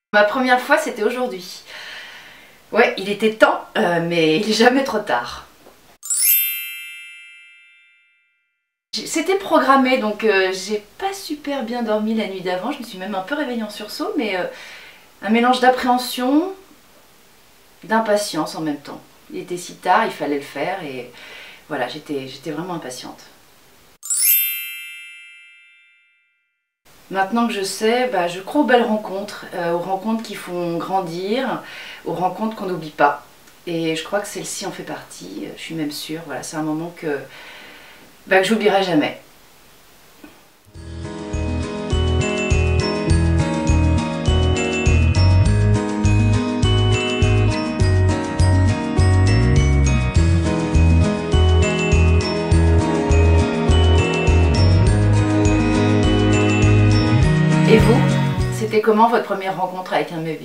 Ma première fois, c'était aujourd'hui. Ouais, il était temps, mais il n'est jamais trop tard. C'était programmé, donc j'ai pas super bien dormi la nuit d'avant. Je me suis même un peu réveillée en sursaut, mais un mélange d'appréhension, d'impatience en même temps. Il était si tard, il fallait le faire, et voilà, j'étais vraiment impatiente. Maintenant que je sais, je crois aux belles rencontres, aux rencontres qui font grandir, aux rencontres qu'on n'oublie pas. Et je crois que celle-ci en fait partie, je suis même sûre. Voilà, c'est un moment que j'oublierai jamais. Et vous, c'était comment votre première rencontre avec un Mébus ?